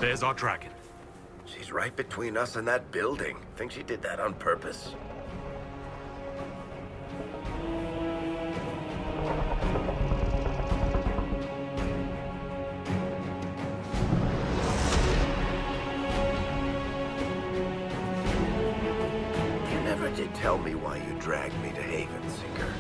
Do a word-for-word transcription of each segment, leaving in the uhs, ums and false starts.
There's our dragon. She's right between us and that building. Think she did that on purpose? You never did tell me why you dragged me to Haven, Seeker.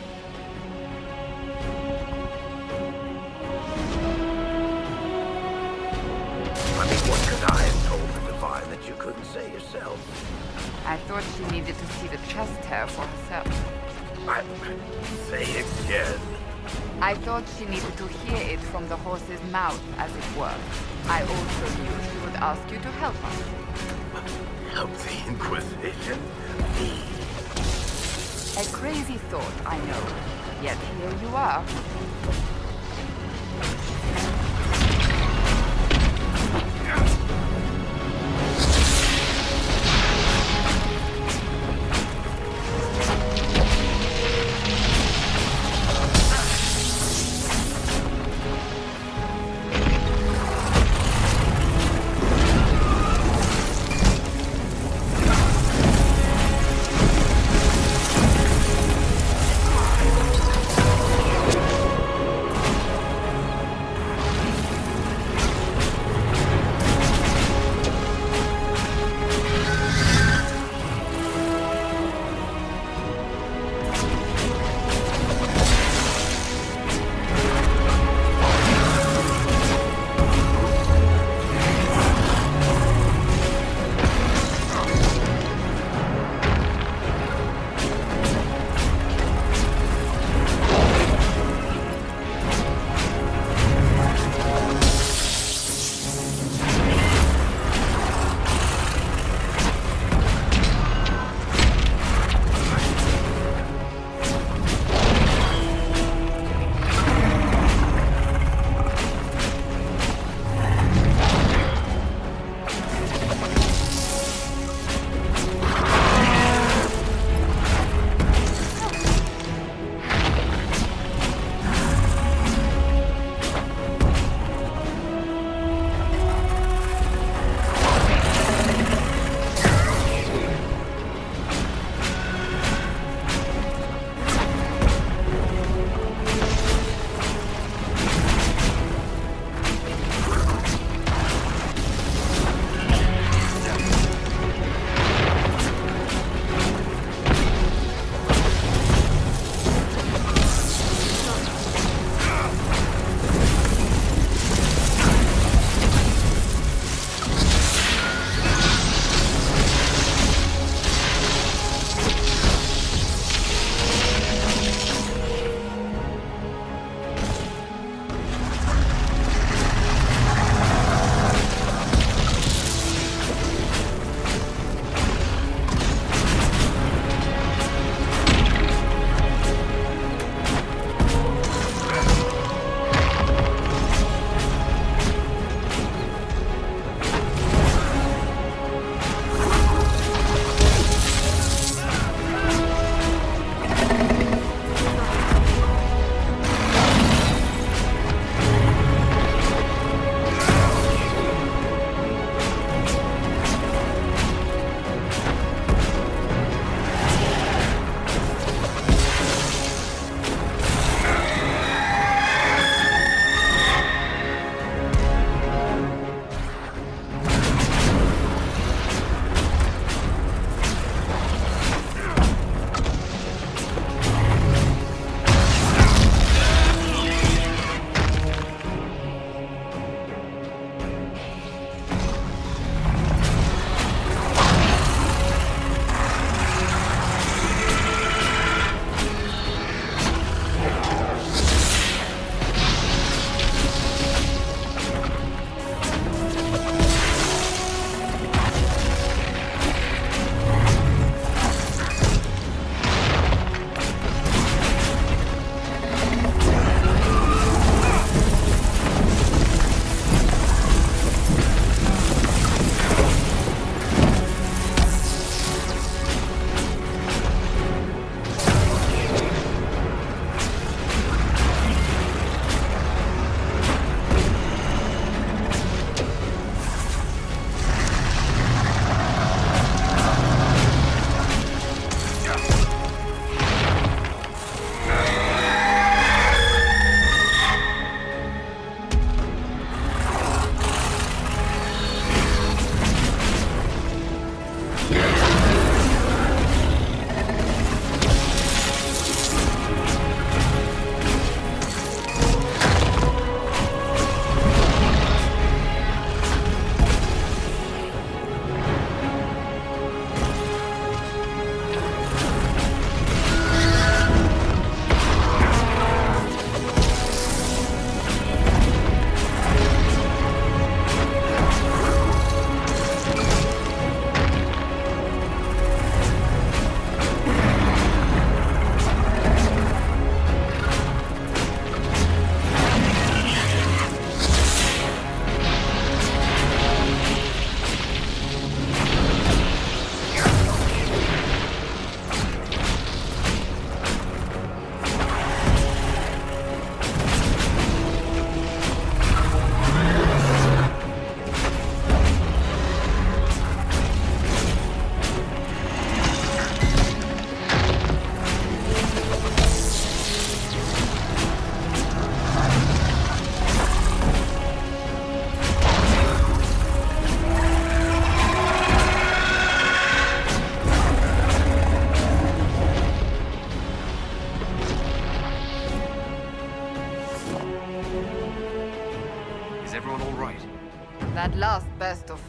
I mean, what could I have told the Divine that you couldn't say yourself? I thought she needed to see the chest hair for herself. I... Say it again. I thought she needed to hear it from the horse's mouth, as it were. I also knew she would ask you to help us. Help the Inquisition? Me? A crazy thought, I know. Yet here you are.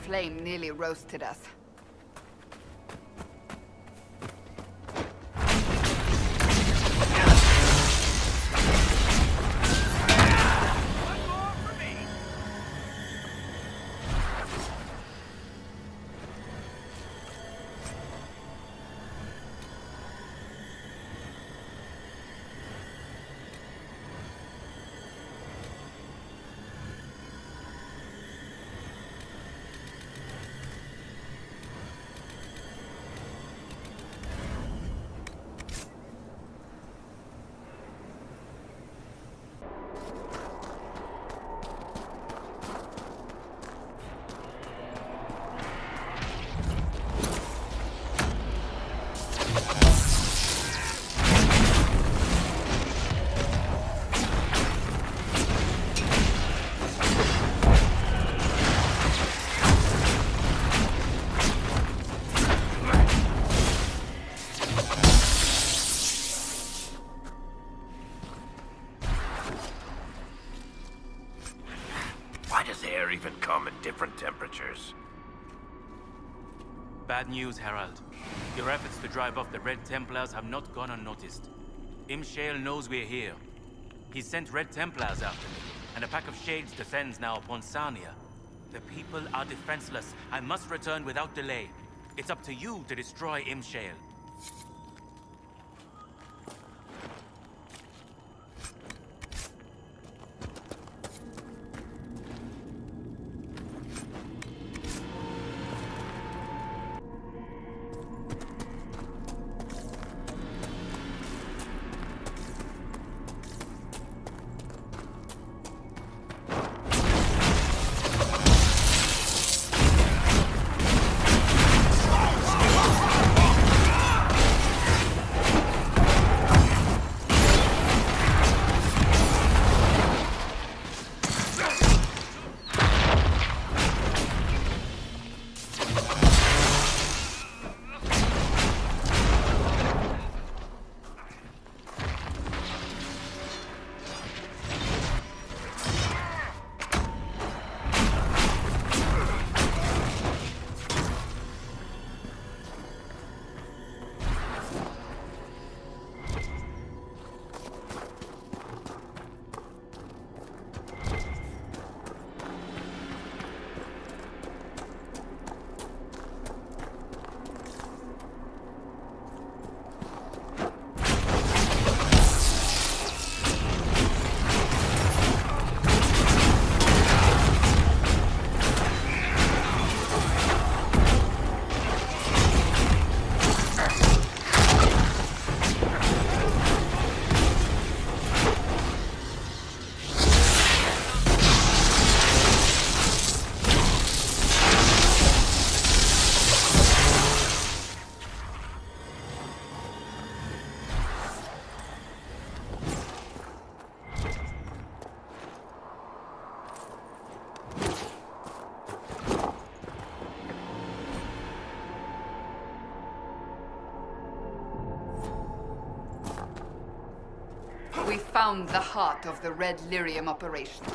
flame nearly roasted us. Even come in different temperatures. Bad news, Herald. Your efforts to drive off the Red Templars have not gone unnoticed. Imshale knows we're here. He's sent Red Templars after me, and a pack of Shades descends now upon Sarnia. The people are defenseless. I must return without delay. It's up to you to destroy Imshale. We found the heart of the Red Lyrium operation.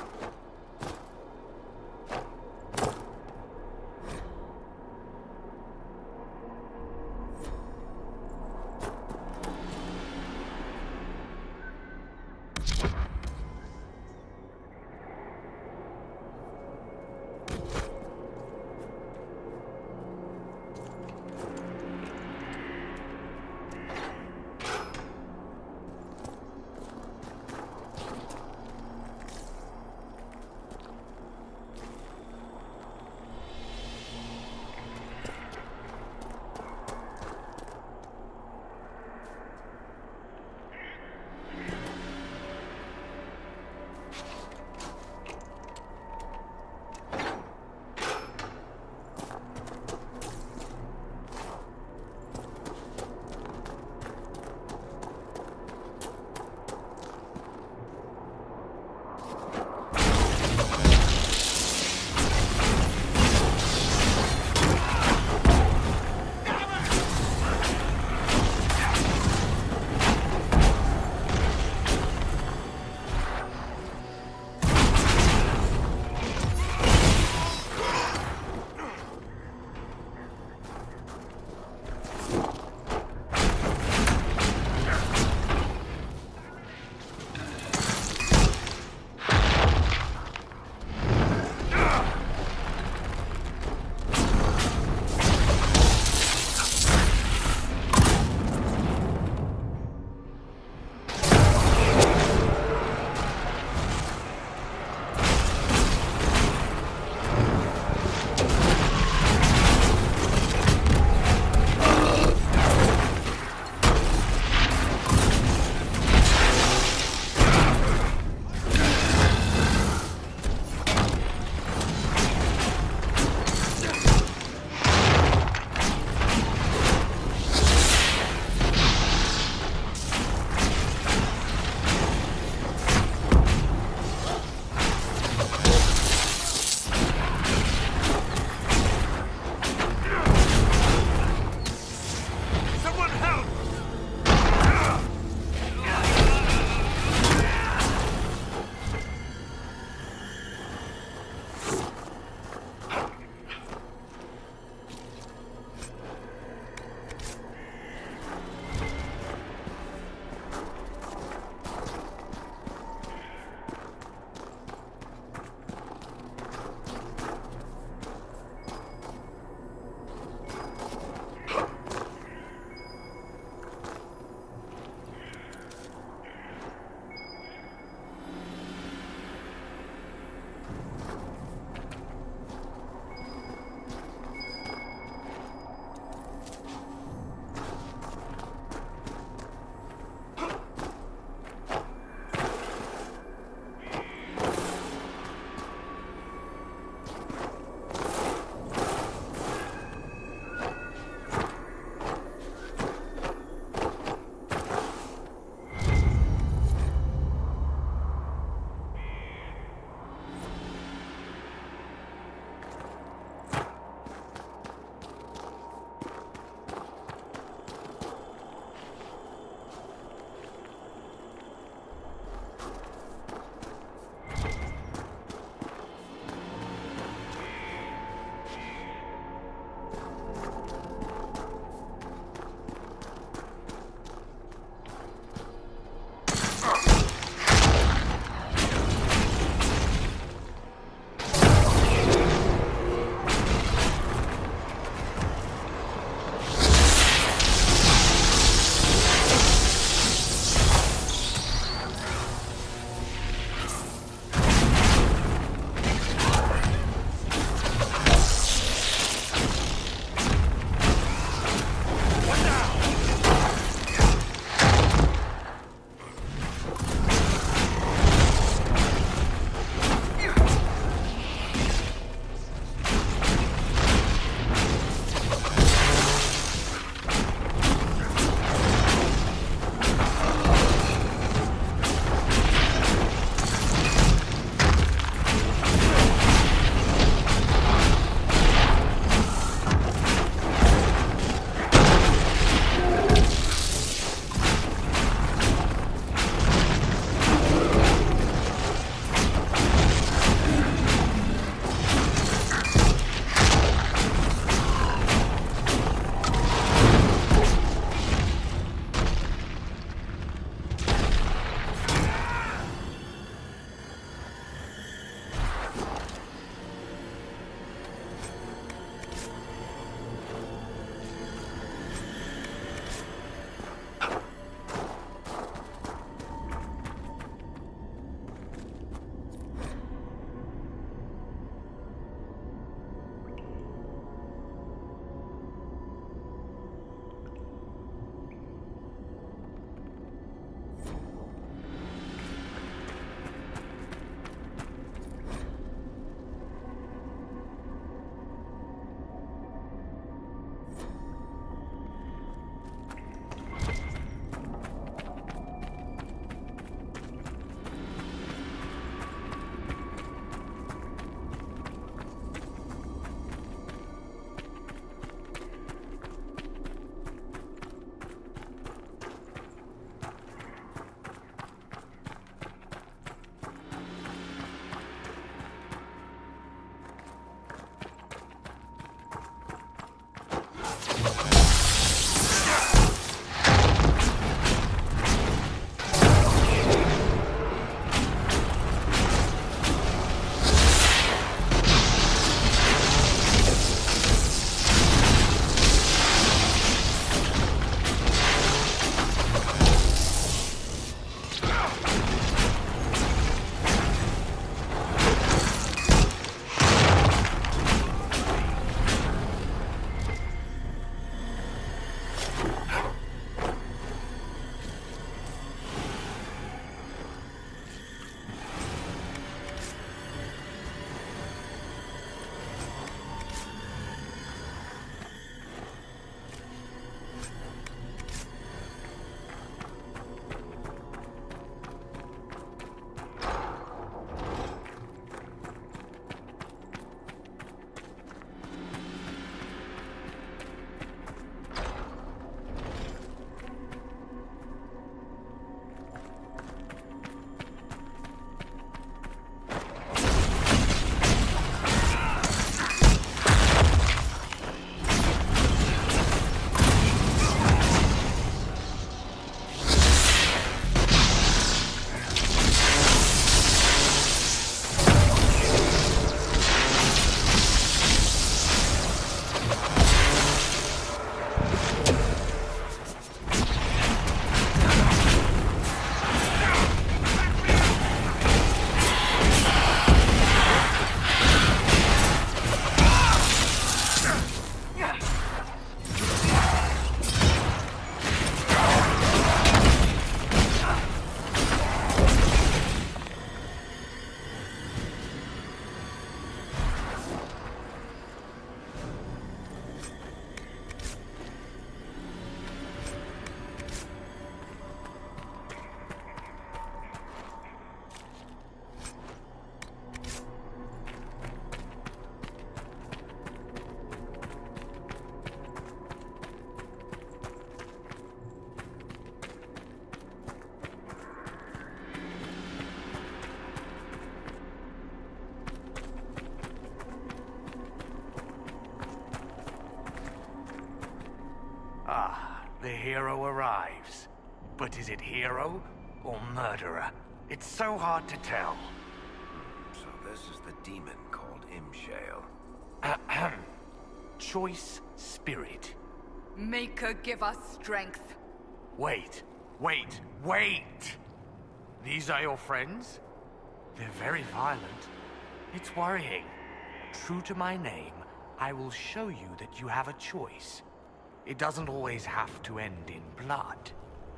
Ah, the hero arrives. But is it hero or murderer? It's so hard to tell. So this is the demon called Imshale. Ahem. Choice spirit. Make her give us strength. Wait, wait, wait! These are your friends? They're very violent. It's worrying. True to my name, I will show you that you have a choice. It doesn't always have to end in blood.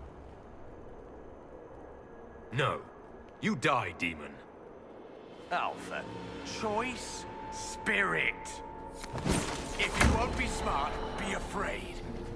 No. You die, demon. Alpha. Choice spirit. If you won't be smart, be afraid.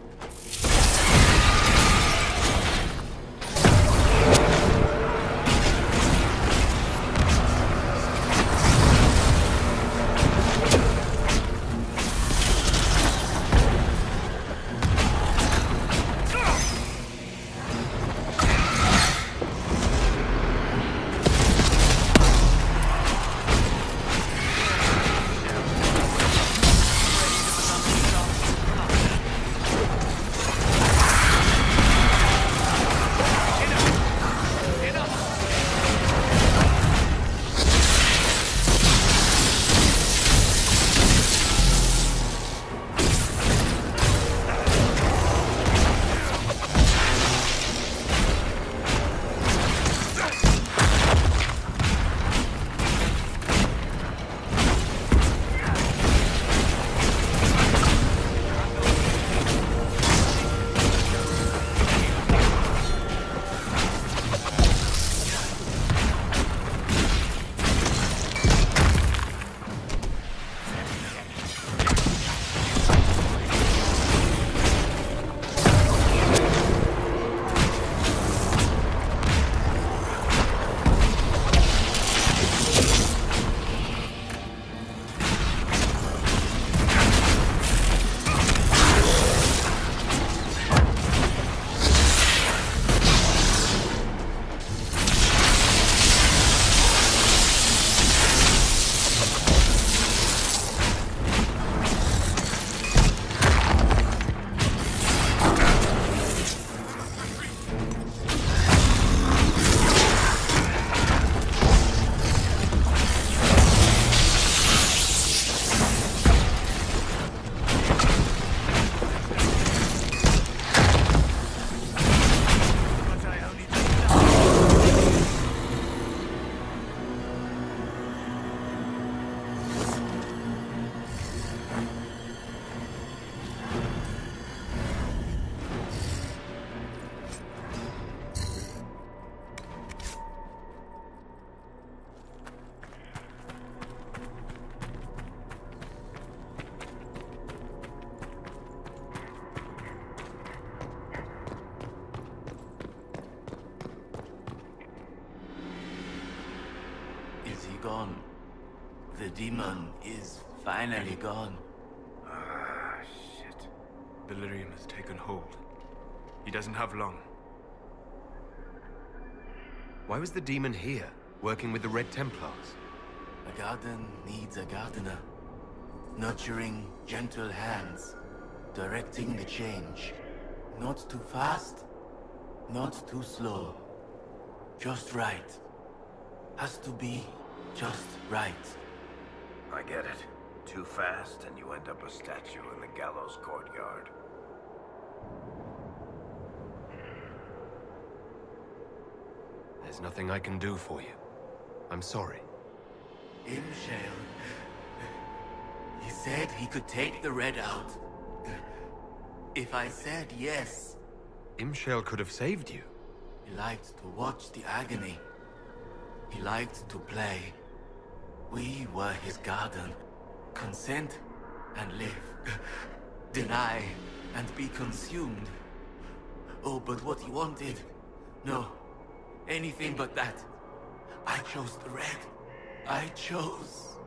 Gone. The demon is finally gone. Ah, shit. Delirium has taken hold. He doesn't have long. Why was the demon here, working with the Red Templars? A garden needs a gardener. Nurturing gentle hands. Directing the change. Not too fast, not too slow. Just right. Has to be just right. I get it. Too fast and you end up a statue in the gallows courtyard. There's nothing I can do for you. I'm sorry. Imshale. He said he could take the red out. If I said yes. Imshale could have saved you. He liked to watch the agony. He liked to play. We were his garden. Consent and live. Deny and be consumed. Oh, but what he wanted? No. Anything but that. I chose the red. I chose